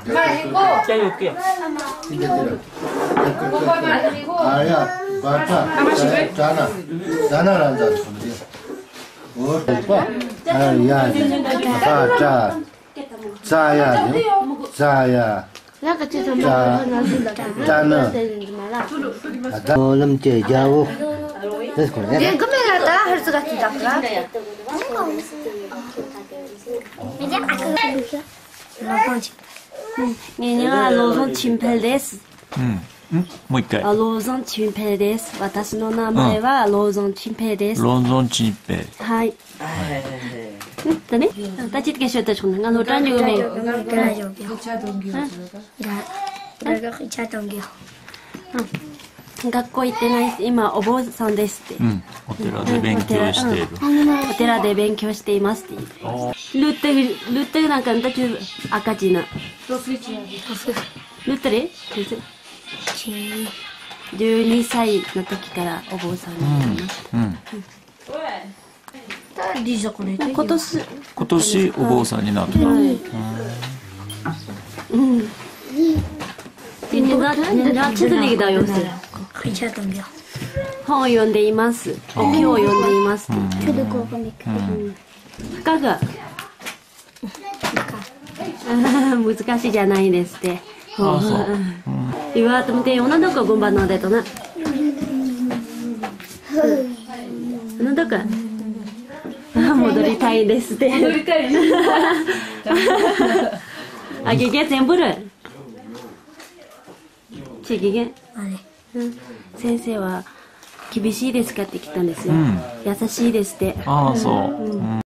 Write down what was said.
Kayu ke? Ayah, baca, dana ranjat seperti. Oh, apa? Ayah, baca, saya, dana. Dalam jauh. Dia kemana harus kasih dakla. 얘네가 로선 침펠です。 もう一回。 ローソンチンペイです。私の名前はローソンチンペイです。 ローソンチンペイ。 はい。だね。다시 계셨다 저는 가 노란 요매.学校行ってない今お坊さんですって。 お寺で勉強している。 お寺で勉強していますって。ルテなんかんだけ赤字な。ルテレ？12歳の時からお坊さんになりました。今年お坊さんになった。나치들이다 요새.本を読んでいます。お経を読んでいます。深く難しいじゃないですって。이와 때문에 오늘 거 공부하는 데도 나. 오늘 거. 戻りたいですって。戻りたい。あげげ全部る。ちげげ。先生は厳しいですかって来たんですよ。優しいですって。 ああそう。